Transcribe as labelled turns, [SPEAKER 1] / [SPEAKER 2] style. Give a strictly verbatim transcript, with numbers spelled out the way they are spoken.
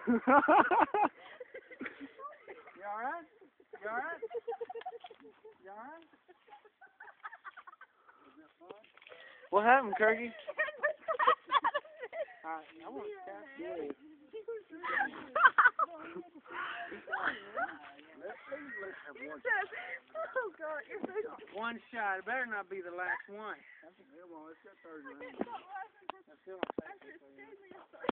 [SPEAKER 1] You alright? You alright? You alright?
[SPEAKER 2] What happened, Kirky?
[SPEAKER 1] Alright, I want to catch you.
[SPEAKER 3] Oh God, you're so
[SPEAKER 1] One shot. It better not be the last one. Come on, let's get third round.
[SPEAKER 3] Stop laughing.
[SPEAKER 1] That's still on.